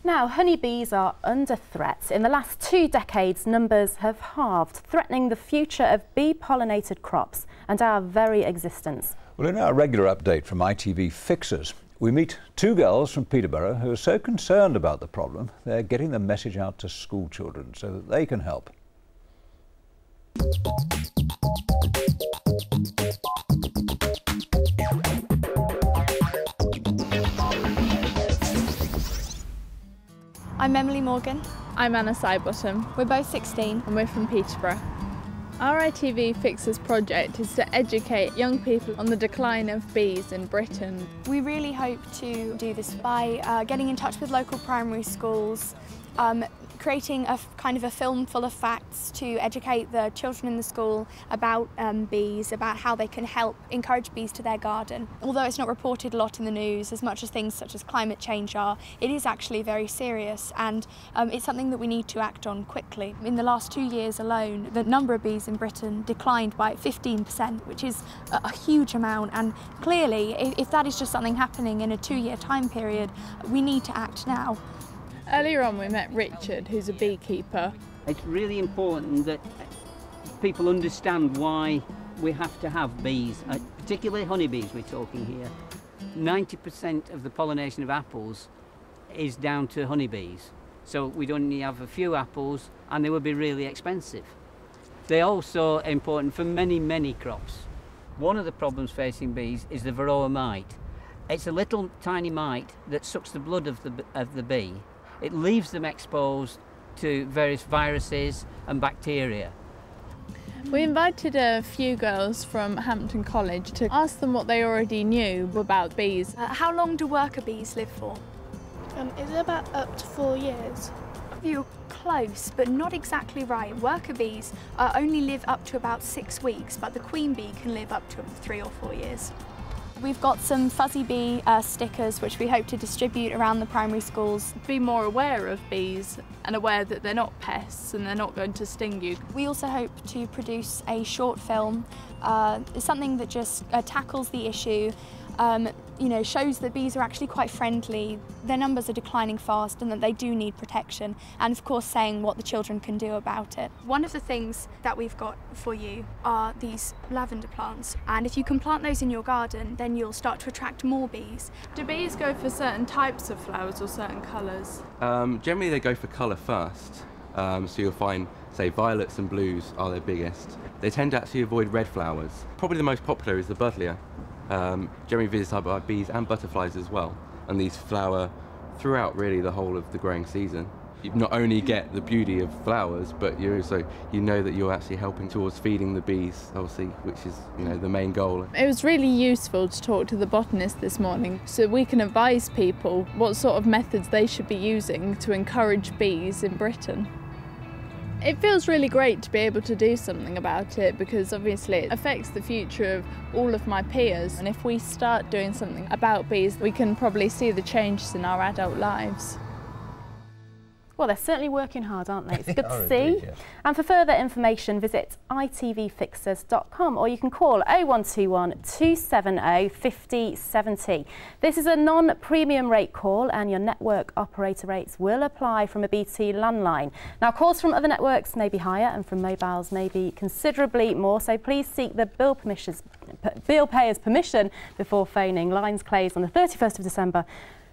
Now, honeybees are under threat. In the last 2 decades, numbers have halved, threatening the future of bee-pollinated crops and our very existence. Well, in our regular update from ITV Fixers, we meet 2 girls from Peterborough who are so concerned about the problem, they're getting the message out to school children so that they can help. I'm Emily Morgan. I'm Anna Sidebottom. We're both 16 and we're from Peterborough. Our ITV Fixers project is to educate young people on the decline of bees in Britain. We really hope to do this by getting in touch with local primary schools, creating a kind of a film full of facts to educate the children in the school about bees, about how they can help encourage bees to their garden. Although it's not reported a lot in the news, as much as things such as climate change are, it is actually very serious, and it's something that we need to act on quickly. In the last 2 years alone, the number of bees in Britain declined by 15%, which is a huge amount, and clearly if that is just something happening in a 2-year time period, we need to act now. Earlier on we met Richard, who's a beekeeper. It's really important that people understand why we have to have bees, particularly honeybees we're talking here. 90% of the pollination of apples is down to honeybees, so we'd only have a few apples and they would be really expensive. They're also important for many crops. One of the problems facing bees is the varroa mite. It's a little tiny mite that sucks the blood of the bee. It leaves them exposed to various viruses and bacteria. We invited a few girls from Hampton College to ask them what they already knew about bees. How long do worker bees live for? Is it about up to 4 years? You're close, but not exactly right. Worker bees only live up to about 6 weeks, but the queen bee can live up to 3 or 4 years. We've got some fuzzy bee stickers which we hope to distribute around the primary schools. Be more aware of bees and aware that they're not pests and they're not going to sting you. We also hope to produce a short film, something that just tackles the issue, shows that bees are actually quite friendly, their numbers are declining fast and that they do need protection, and of course saying what the children can do about it. One of the things that we've got for you are these lavender plants, and if you can plant those in your garden then you'll start to attract more bees. Do bees go for certain types of flowers or certain colours? Generally they go for colour first, so you'll find, say, violets and blues are their biggest. They tend to actually avoid red flowers. Probably the most popular is the buddleia. Generally visited by bees and butterflies as well, and these flower throughout really the whole of the growing season. You not only get the beauty of flowers, but you also know that you're actually helping towards feeding the bees, obviously, which is the main goal. It was really useful to talk to the botanist this morning so we can advise people what sort of methods they should be using to encourage bees in Britain. It feels really great to be able to do something about it because obviously it affects the future of all of my peers, and if we start doing something about bees we can probably see the changes in our adult lives. Well, they're certainly working hard, aren't they? It's good to see. Indeed, yes. And for further information, visit itvfixers.com or you can call 0121 270 5070. This is a non-premium rate call and your network operator rates will apply from a BT landline. Now, calls from other networks may be higher and from mobiles may be considerably more, so please seek the bill payer's permission before phoning. Lines close on the 31st of December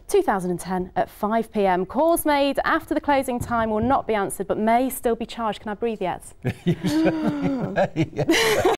2010 at 5 p.m. Calls made after the closing time will not be answered but may still be charged. Can I breathe yet?